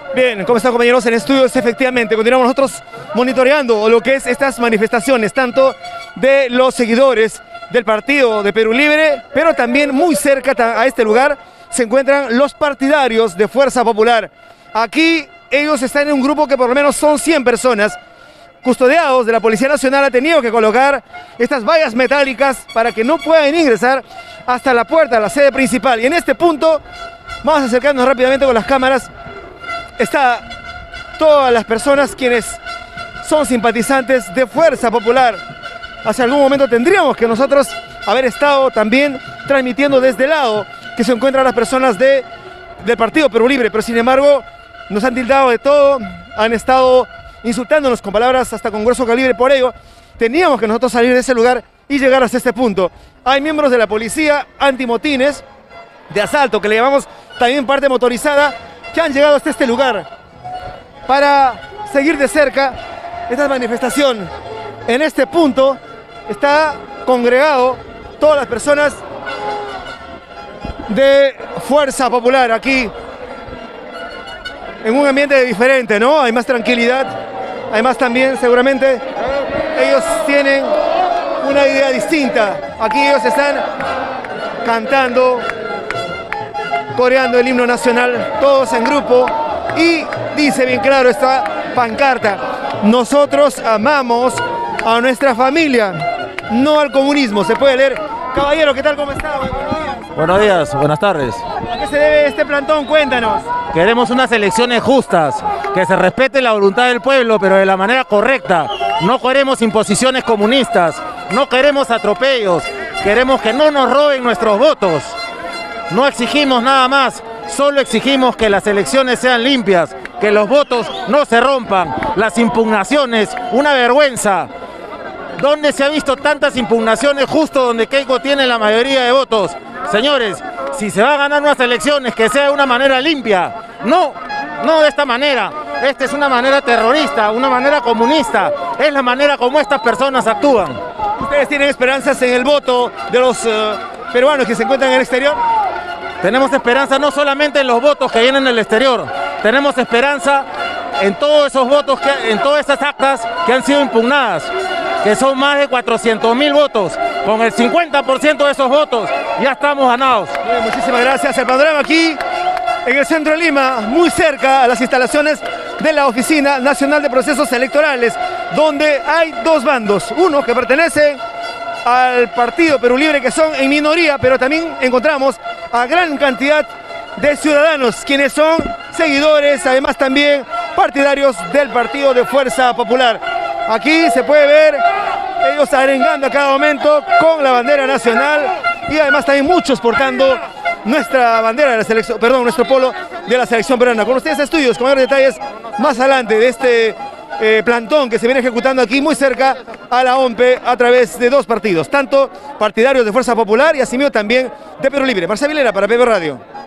Bien, ¿cómo están, compañeros en estudios? Efectivamente, continuamos nosotros monitoreando lo que es estas manifestaciones, tanto de los seguidores del partido de Perú Libre, pero también muy cerca a este lugar se encuentran los partidarios de Fuerza Popular. Aquí ellos están en un grupo que por lo menos son 100 personas, custodiados de la Policía Nacional. Ha tenido que colocar estas vallas metálicas para que no puedan ingresar hasta la puerta de la sede principal. Y en este punto, vamos a acercarnos rápidamente con las cámaras. Está todas las personas quienes son simpatizantes de Fuerza Popular. Hace algún momento tendríamos que nosotros haber estado también transmitiendo desde el lado que se encuentran las personas del Partido Perú Libre, pero sin embargo nos han tildado de todo, han estado insultándonos con palabras hasta con grueso calibre. Por ello teníamos que nosotros salir de ese lugar y llegar hasta este punto. Hay miembros de la policía antimotines de asalto, que le llamamos también parte motorizada, que han llegado hasta este lugar para seguir de cerca esta manifestación. En este punto está congregado todas las personas de Fuerza Popular aquí, en un ambiente diferente, ¿no? Hay más tranquilidad, además también seguramente ellos tienen una idea distinta. Aquí ellos están cantando, coreando el himno nacional, todos en grupo, y dice bien claro esta pancarta: nosotros amamos a nuestra familia, no al comunismo. Se puede leer. Caballero, ¿qué tal? ¿Cómo está? Buenos días. Buenos días, buenas tardes. ¿A qué se debe este plantón? Cuéntanos. Queremos unas elecciones justas, que se respete la voluntad del pueblo, pero de la manera correcta. No queremos imposiciones comunistas, no queremos atropellos, queremos que no nos roben nuestros votos. No exigimos nada más, solo exigimos que las elecciones sean limpias, que los votos no se rompan, las impugnaciones, una vergüenza. ¿Dónde se ha visto tantas impugnaciones justo donde Keiko tiene la mayoría de votos? Señores, si se va a ganar unas elecciones, que sea de una manera limpia, no de esta manera. Esta es una manera terrorista, una manera comunista, es la manera como estas personas actúan. ¿Ustedes tienen esperanzas en el voto de los peruanos que se encuentran en el exterior? Tenemos esperanza no solamente en los votos que vienen del exterior, tenemos esperanza en todos esos votos, en todas esas actas que han sido impugnadas, que son más de 400.000 votos. Con el 50% de esos votos ya estamos ganados. Bien, muchísimas gracias. El panorama aquí en el centro de Lima, muy cerca a las instalaciones de la Oficina Nacional de Procesos Electorales, donde hay dos bandos, uno que pertenece al Partido Perú Libre, que son en minoría, pero también encontramos a gran cantidad de ciudadanos quienes son seguidores, además también partidarios del Partido de Fuerza Popular. Aquí se puede ver ellos arengando a cada momento con la bandera nacional, y además también muchos portando nuestra bandera de la selección, perdón, nuestro polo de la selección peruana. Con ustedes estudios, con mayores detalles más adelante de este plantón que se viene ejecutando aquí muy cerca a la OMPE a través de dos partidos, tanto partidarios de Fuerza Popular y asimismo también de Perú Libre. Marcelo Vilera para PP Radio.